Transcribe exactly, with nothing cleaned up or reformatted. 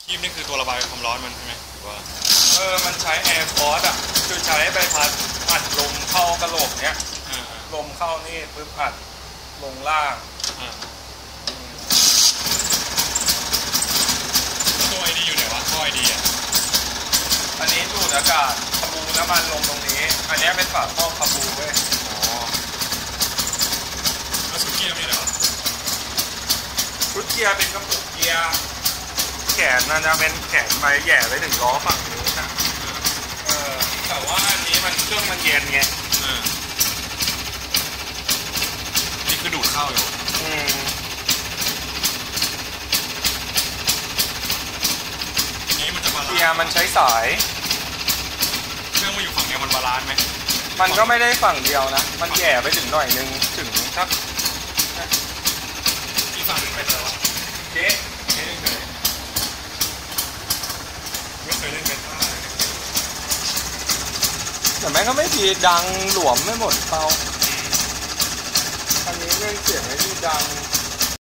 คีบนี่คือตัวระบายความร้อนมันใช่ไหมหรือว่าเออมันใช้แอร์ฟอร์สอ่ะคือใช้ใบพัดอัดลมเข้ากระโหลกเนี้ยลมเข้านี่ปึ๊บอัดลงล่างตัวไอดีอยู่ไหนวะตัวไอดีอ่ะอันนี้ดูดอากาศคาบูน้ำมันลงตรงนี้อันนี้เป็นฝาครอบคาบูเว้ยอ๋อแล้วสุดเกียร์นี่เหรอชุดเกียร์เป็นกระปุกเกียร์แขนน่าจะเป็นแขนไปแย่ไปถึงล้อฝั่งนู้นนะเออแต่ว่าอันนี้มันเครื่องมันเย็นไงนี่คือดูดเข้าอยู่อืมนี้มันจะบาลานซ์เกียร์มันใช้สายเครื่องมาอยู่ฝั่งเดียวมันบาลานซ์ไหมมันก็ไม่ได้ฝั่งเดียวนะมันแย่ไปถึงหน่อยนึงถึงสักที่ฝั่งนึงเป็นอะไรวะเจ๊เจ๊เคยไม่เคยเล่นเบต้าแต่แม่งก็ไม่ดีดังหลวมไม่หมดเตาอันนี้เรื่องเสียงไอ้นี่ดัง